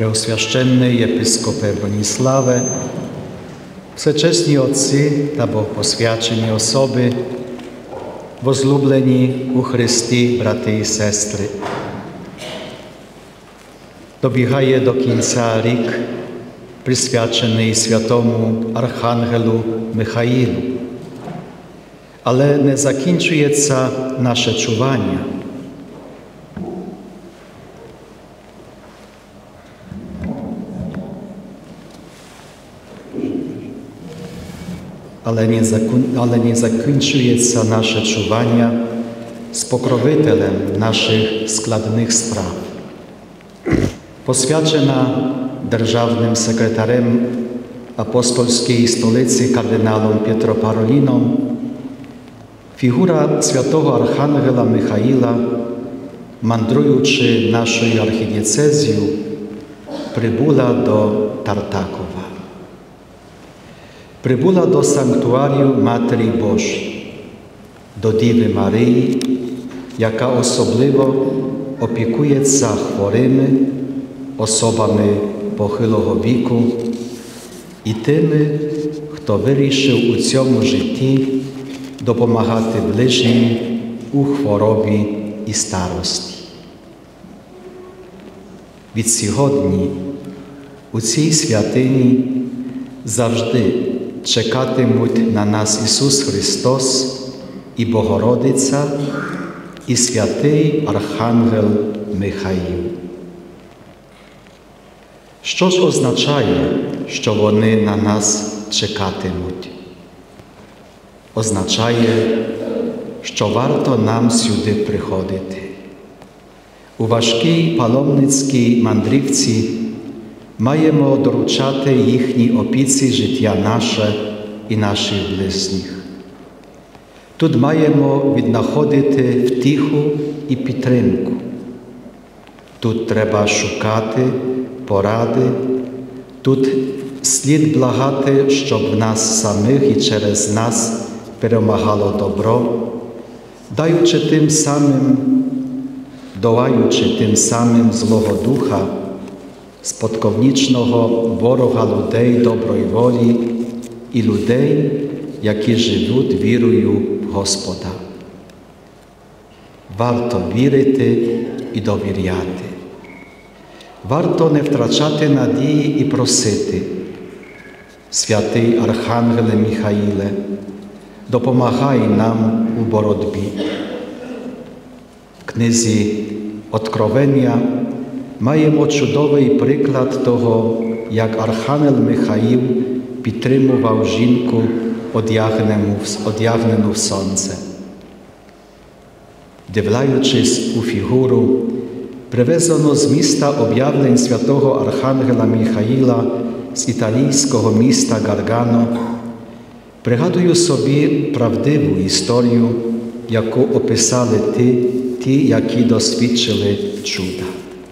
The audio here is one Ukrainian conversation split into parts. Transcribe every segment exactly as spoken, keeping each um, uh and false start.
Преосвященний єпископе Броніславе, всечесні отці та богопосвячені особи, возлюблені у Христі, брати і сестри. Добігає до кінця рік, присвячений святому Архангелу Михаїлу. Але не закінчується наше чування. Але не, закін... Але не закінчується наше чування з покровителем наших складних справ. Посвячена державним секретарем апостольської столиці кардиналом Пєтро Пароліном, фігура святого Архангела Михаїла, мандруючи нашою архідієцезією, прибула до Тартакова. Прибула до санктуарію Матері Божої, до Діви Марії, яка особливо опікується хворими, особами похилого віку і тими, хто вирішив у цьому житті допомагати ближнім у хворобі і старості. Від сьогодні у цій святині завжди чекатимуть на нас Ісус Христос і Богородиця, і святий Архангел Михаїл. Що ж означає, що вони на нас чекатимуть? Означає, що варто нам сюди приходити. У важкій паломницькій мандрівці маємо доручати їхній опіці життя наше і наших ближніх. Тут маємо віднаходити втіху і підтримку. Тут треба шукати поради, тут слід благати, щоб в нас самих і через нас перемагало добро, даючи тим самим, долаючи тим самим злого духа, сподковнічного ворога людей доброї волі і людей, які живуть вірою в Господа. Варто вірити і довіряти. Варто не втрачати надії і просити: святий Архангеле Михаїле, допомагай нам у боротьбі. В книзі Откровення маємо чудовий приклад того, як Архангел Михаїл підтримував жінку, одягнену в сонце. Дивлячись у фігуру, привезено з міста об'явлень святого Архангела Михаїла з італійського міста Гаргано, пригадую собі правдиву історію, яку описали ті, ті, які досвідчили чуда.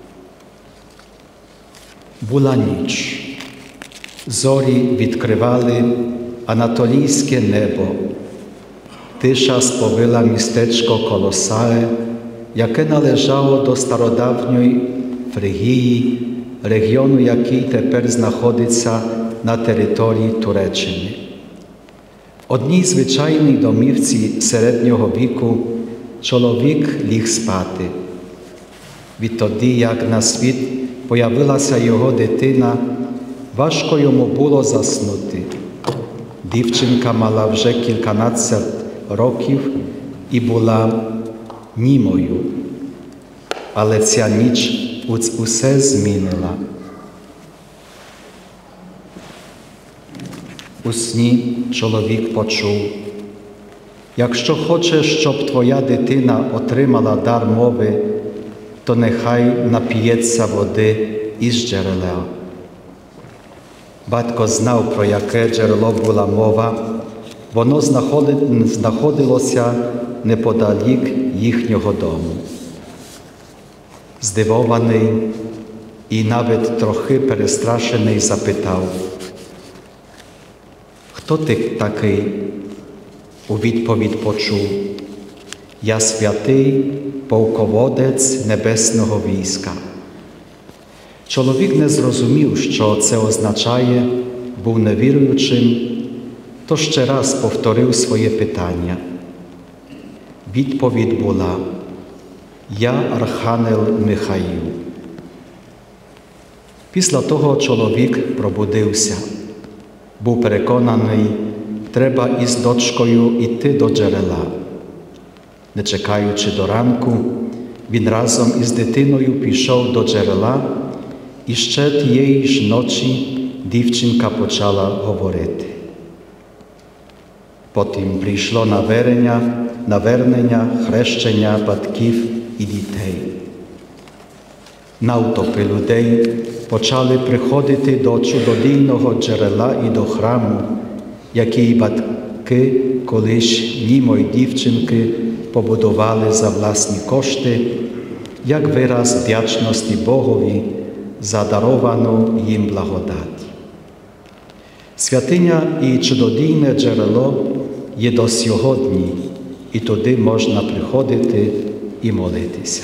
Була ніч. Зорі відкривали анатолійське небо. Тиша сповила містечко Колосае, яке належало до стародавньої Фригії, регіону, який тепер знаходиться на території Туреччини. В одній звичайній домівці середнього віку чоловік ліг спати. Відтоді, як на світ появилася його дитина, важко йому було заснути. Дівчинка мала вже кільканадцять років і була німою. Але ця ніч усе змінила. У сні чоловік почув: якщо хочеш, щоб твоя дитина отримала дар мови, то нехай нап'ється води із джерела. Батько знав, про яке джерело була мова. Воно знаходилося неподалік їхнього дому. Здивований і навіть трохи перестрашений запитав: хто ти такий? У відповідь почув: я святий полководець небесного війська. Чоловік не зрозумів, що це означає, був невіруючим, то ще раз повторив своє питання. Відповідь була: «Я Архангел Михаїл». Після того чоловік пробудився. Був переконаний, треба із дочкою йти до джерела. Не чекаючи до ранку, він разом із дитиною пішов до джерела, і ще тієї ж ночі дівчинка почала говорити. Потім прийшло навернення, навернення, хрещення батьків і дітей. Навтопи людей почали приходити до чудодійного джерела і до храму, який батьки колись німо й дівчинки побудували за власні кошти, як вираз вдячності Богові за даровану їм благодать. Святиня і чудодійне джерело є до сьогодні, і туди можна приходити і молитися.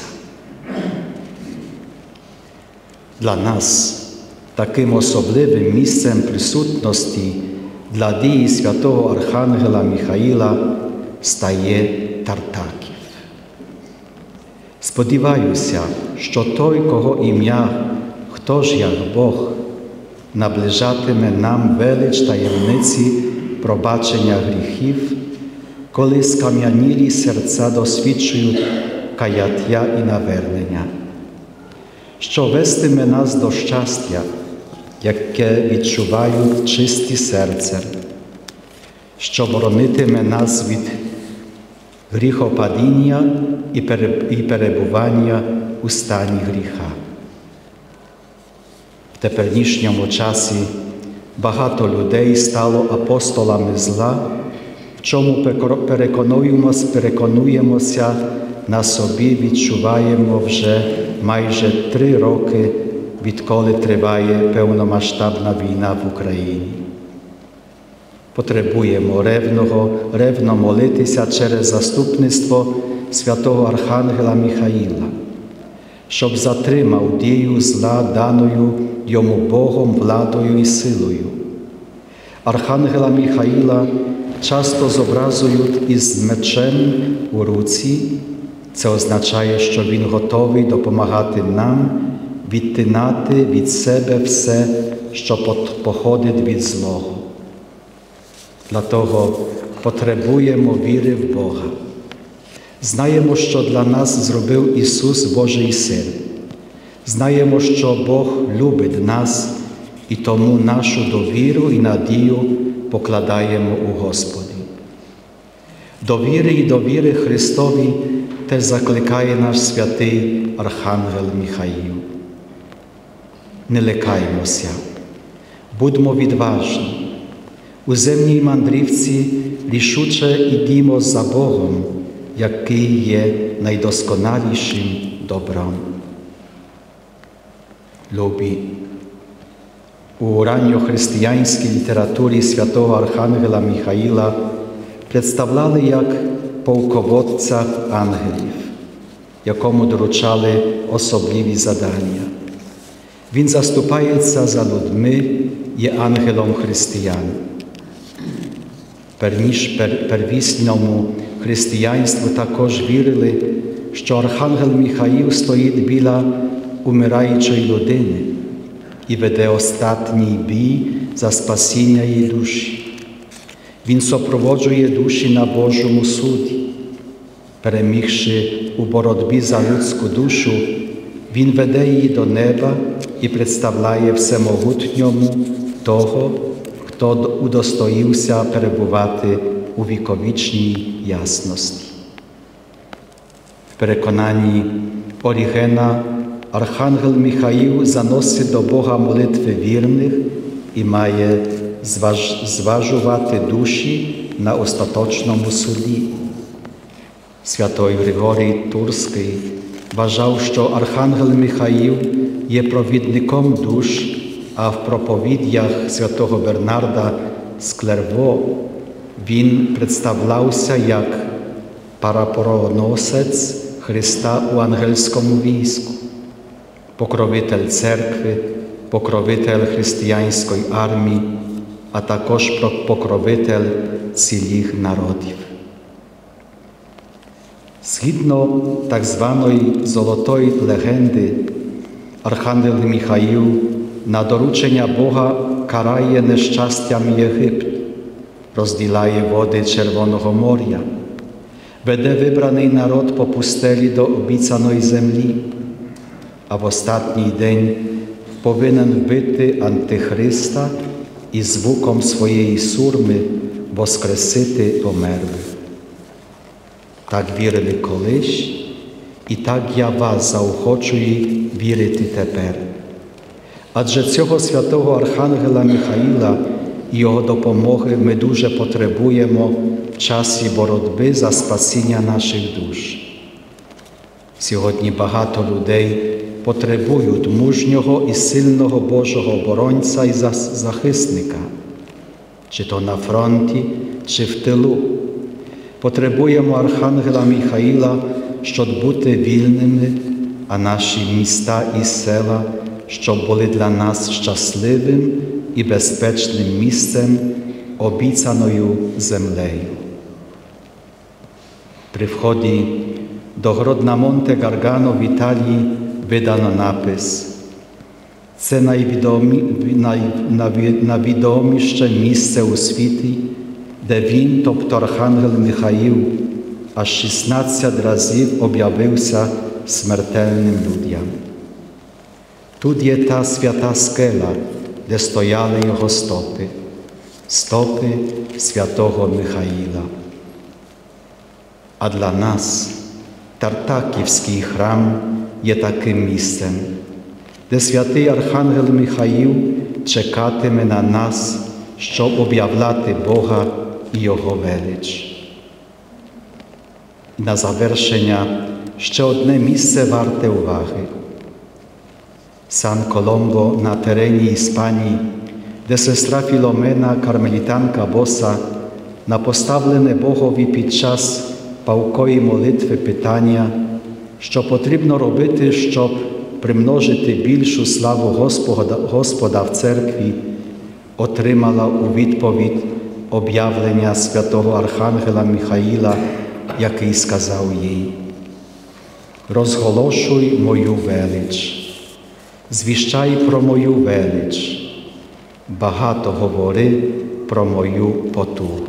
Для нас таким особливим місцем присутності для дії святого Архангела Михаїла стає Тартаків. Сподіваюся, що той, кого ім'я «Хто ж як Бог» наближатиме нам велич таємниці пробачення гріхів, коли скам'янілі серця досвідчують каяття і навернення, що вестиме нас до щастя, яке відчувають чисті серця, що боронитиме нас від гріхопадіння і перебування у стані гріха. В теперішньому часі багато людей стало апостолами зла, в чому переконуємося, переконуємося на собі, відчуваємо вже майже три роки, відколи триває повномасштабна війна в Україні. Потребуємо ревного, ревно молитися через заступництво святого Архангела Михаїла, щоб затримав дію зла, даною йому Богом владою і силою. Архангела Михаїла часто зобразують із мечем у руці. Це означає, що він готовий допомагати нам відтинати від себе все, що походить від злого. Для того потребуємо віри в Бога. Знаємо, що для нас зробив Ісус Божий Син. Знаємо, що Бог любить нас, і тому нашу довіру і надію покладаємо у Господі. До віри і довіри Христові теж закликає наш святий Архангел Михаїл. Не лякаймося, будьмо відважні. У земній мандрівці рішуче ідімо за Богом, який є найдосконалішим добром. Любі, у ранньохристиянській літературі святого Архангела Михаїла представляли як полководця ангелів, якому доручали особливі завдання. Він заступається за людьми, є ангелом християн. Перніж первісному християнству також вірили, що Архангел Михаїл стоїть біля умираючої людини і веде останній бій за спасіння її душі. Він супроводжує душі на Божому суді. Перемігши у боротьбі за людську душу, він веде її до неба і представляє всемогутньому того, хто удостоївся перебувати у віковічній ясності. В переконанні Орігена Архангел Михаїл заносить до Бога молитви вірних і має зваж... зважувати душі на остаточному суді. Святой Григорій Турський вважав, що Архангел Михаїл є провідником душ, а в проповідях святого Бернарда з Клерво він представлявся як парапороносець Христа у ангельському війську. покровитель церкви, покровитель християнської армії, а також покровитель цілих народів. Згідно так званої золотої легенди, Архангел Михаїл на доручення Бога карає нещастям Єгипт, розділяє води Червоного моря, веде вибраний народ по пустелі до обіцяної землі, а в останній день повинен вбити Антихриста і звуком своєї сурми воскресити померлих. Так вірили колись, і так я вас заохочую вірити тепер. Адже цього святого Архангела Михаїла і його допомоги ми дуже потребуємо в часі боротьби за спасіння наших душ. Сьогодні багато людей потребують мужнього і сильного Божого оборонця і захисника, чи то на фронті, чи в тилу. Потребуємо Архангела Михаїла, щоб бути вільними, а наші міста і села, щоб були для нас щасливим і безпечним місцем, обіцяною землею. При вході до Гродна Монте Гаргано в Італії видано напис. Це найвідомі, най, найвідоміше місце у світі, де він, тобто Архангел Михаїл, аж шістнадцять разів об'явився смертельним людям. Тут є та свята скеля, де стояли його стопи, стопи святого Михаїла. А для нас Тартаківський храм є таким місцем, де святий Архангел Михаїл чекатиме на нас, щоб об'являти Бога і Його велич. І на завершення ще одне місце варте уваги. Сан Коломбо на терені Іспанії, де сестра Філомена, кармелітанка боса, на поставлене Богові під час палкої молитви питання, що потрібно робити, щоб примножити більшу славу Господа, Господа в церкві, отримала у відповідь об'явлення святого Архангела Михаїла, який сказав їй: «Розголошуй мою велич, звіщай про мою велич, багато говори про мою потугу».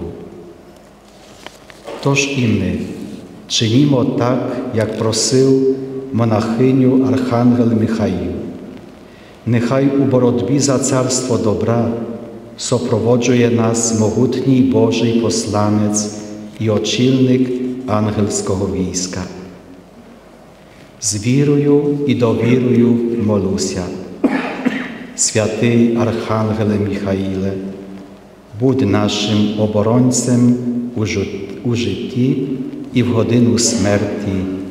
Тож і ми чинімо так, як просив монахиню Архангел Михаїл. Нехай у боротьбі за царство добра супроводжує нас могутній Божий посланець і очільник ангельського війська. З вірою і довірою молюся. Святий Архангеле Михаїле, будь нашим оборонцем у житті і в годину смерті.